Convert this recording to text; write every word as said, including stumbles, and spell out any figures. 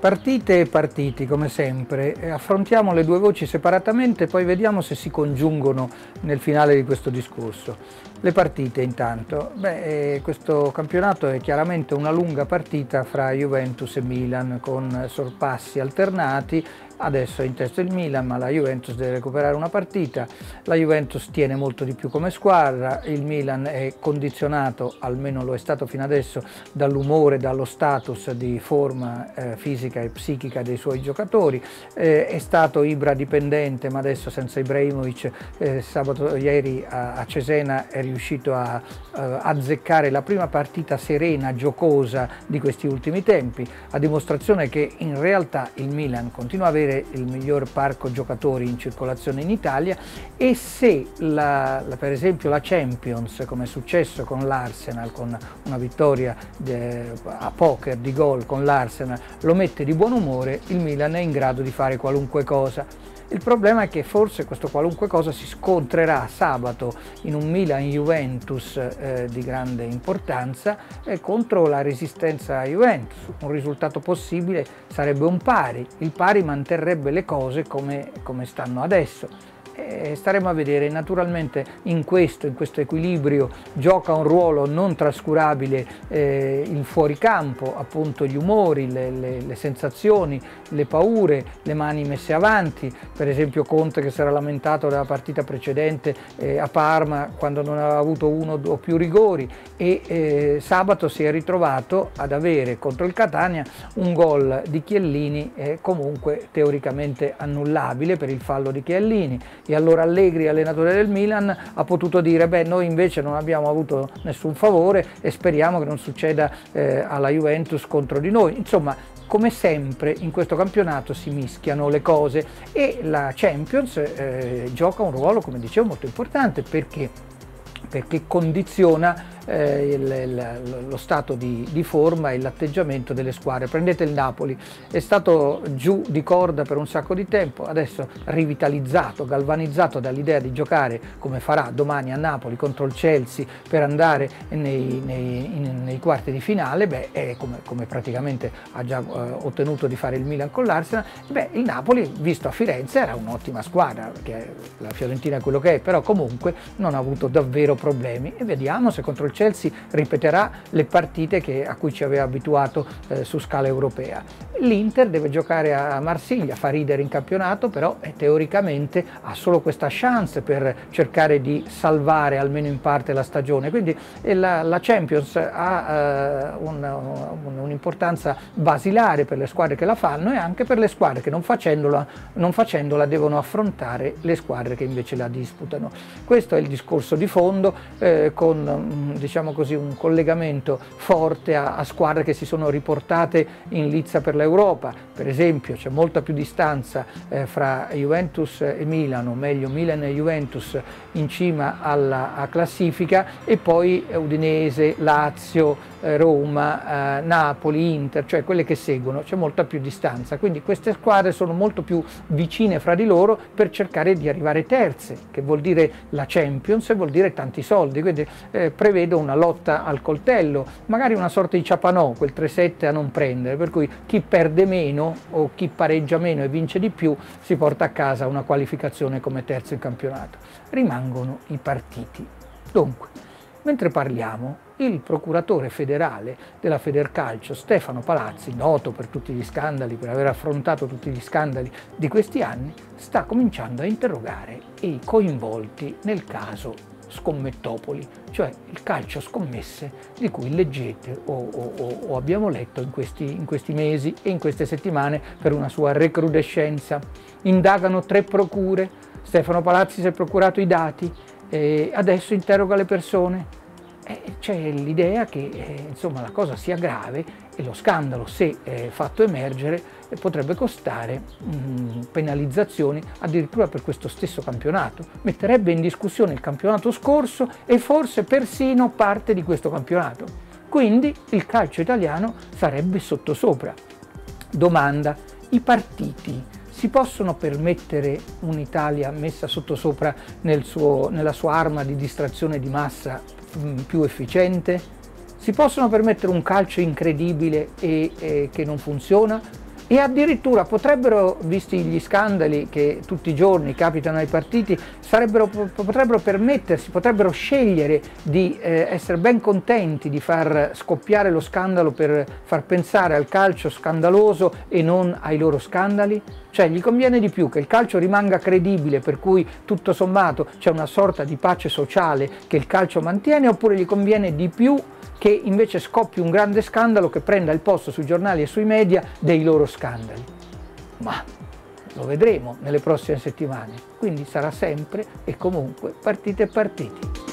Partite e partiti, come sempre, affrontiamo le due voci separatamente e poi vediamo se si congiungono nel finale di questo discorso. Le partite intanto, beh, questo campionato è chiaramente una lunga partita fra Juventus e Milan con sorpassi alternati. Adesso è in testa il Milan, ma la Juventus deve recuperare una partita. La Juventus tiene molto di più come squadra, il Milan è condizionato, almeno lo è stato fino adesso, dall'umore, dallo status di forma eh, fisica e psichica dei suoi giocatori. Eh, è stato Ibra dipendente, ma adesso senza Ibrahimovic, eh, sabato ieri a, a Cesena è riuscito a, a azzeccare la prima partita serena, giocosa di questi ultimi tempi, a dimostrazione che in realtà il Milan continua a avere il miglior parco giocatori in circolazione in Italia, e se la, la, per esempio la Champions, come è successo con l'Arsenal, con una vittoria de, a poker di gol con l'Arsenal, lo mette di buon umore, il Milan è in grado di fare qualunque cosa. Il problema è che forse questo qualunque cosa si scontrerà sabato in un Milan-Juventus eh, di grande importanza eh, contro la resistenza a Juventus. Un risultato possibile sarebbe un pari, il pari manterrebbe le cose come, come stanno adesso. E staremo a vedere. Naturalmente in questo, in questo equilibrio gioca un ruolo non trascurabile eh, il fuoricampo, appunto gli umori, le, le, le sensazioni, le paure, le mani messe avanti. Per esempio Conte, che si era lamentato della partita precedente eh, a Parma quando non aveva avuto uno o più rigori, e eh, sabato si è ritrovato ad avere contro il Catania un gol di Chiellini eh, comunque teoricamente annullabile per il fallo di Chiellini. E allora Allegri, allenatore del Milan, ha potuto dire: beh, noi invece non abbiamo avuto nessun favore e speriamo che non succeda eh, alla Juventus contro di noi. Insomma, come sempre in questo campionato si mischiano le cose e la Champions eh, gioca un ruolo, come dicevo, molto importante, perché perché condiziona eh, il, il, lo stato di, di forma e l'atteggiamento delle squadre. Prendete il Napoli, è stato giù di corda per un sacco di tempo, adesso rivitalizzato, galvanizzato dall'idea di giocare come farà domani a Napoli contro il Chelsea per andare nei, nei, in, nei quarti di finale, beh, è come, come praticamente ha già eh, ottenuto di fare il Milan con l'Arsenal. Beh, il Napoli, visto a Firenze, era un'ottima squadra, perché la Fiorentina è quello che è, però comunque non ha avuto davvero problemi, e vediamo se contro il Chelsea ripeterà le partite che, a cui ci aveva abituato eh, su scala europea. L'Inter deve giocare a Marsiglia, fa ridere in campionato, però eh, teoricamente ha solo questa chance per cercare di salvare almeno in parte la stagione, quindi eh, la, la Champions ha eh, un'importanza basilare per le squadre che la fanno e anche per le squadre che non facendola, non facendola devono affrontare le squadre che invece la disputano. Questo è il discorso di fondo, eh, con diciamo così un collegamento forte a, a squadre che si sono riportate in lizza per l'Europa. Per esempio c'è molta più distanza eh, fra Juventus e Milan, o meglio Milan e Juventus in cima alla classifica, e poi Udinese, Lazio, eh, Roma, eh, Napoli, Inter, cioè quelle che seguono, c'è molta più distanza, quindi queste squadre sono molto più vicine fra di loro per cercare di arrivare terze, che vuol dire la Champions e vuol dire tanti soldi, quindi eh, prevedo una lotta al coltello, magari una sorta di Ciapanò, quel tre sette a non prendere, per cui chi perde meno o chi pareggia meno e vince di più si porta a casa una qualificazione come terzo in campionato. Rimangono i partiti. Dunque, mentre parliamo, il procuratore federale della Federcalcio, Stefano Palazzi, noto per tutti gli scandali, per aver affrontato tutti gli scandali di questi anni, sta cominciando a interrogare i coinvolti nel caso Scommettopoli, cioè il calcio scommesse di cui leggete o, o, o abbiamo letto in questi, in questi mesi e in queste settimane per una sua recrudescenza. Indagano tre procure, Stefano Palazzi si è procurato i dati e adesso interroga le persone. Eh, c'è l'idea che eh, insomma, la cosa sia grave e lo scandalo, se eh, fatto emergere, eh, potrebbe costare mh, penalizzazioni addirittura per questo stesso campionato. Metterebbe in discussione il campionato scorso e forse persino parte di questo campionato. Quindi il calcio italiano sarebbe sottosopra. Domanda: i partiti si possono permettere un'Italia messa sottosopra nel suo, nella sua arma di distrazione di massa più efficiente? Si possono permettere un calcio incredibile e, e che non funziona? E addirittura potrebbero, visti gli scandali che tutti i giorni capitano ai partiti, sarebbero, potrebbero permettersi, potrebbero scegliere di eh, essere ben contenti di far scoppiare lo scandalo per far pensare al calcio scandaloso e non ai loro scandali? Cioè gli conviene di più che il calcio rimanga credibile, per cui tutto sommato c'è una sorta di pace sociale che il calcio mantiene, oppure gli conviene di più che invece scoppi un grande scandalo che prenda il posto sui giornali e sui media dei loro scandali? Ma lo vedremo nelle prossime settimane, quindi sarà sempre e comunque partite e partiti.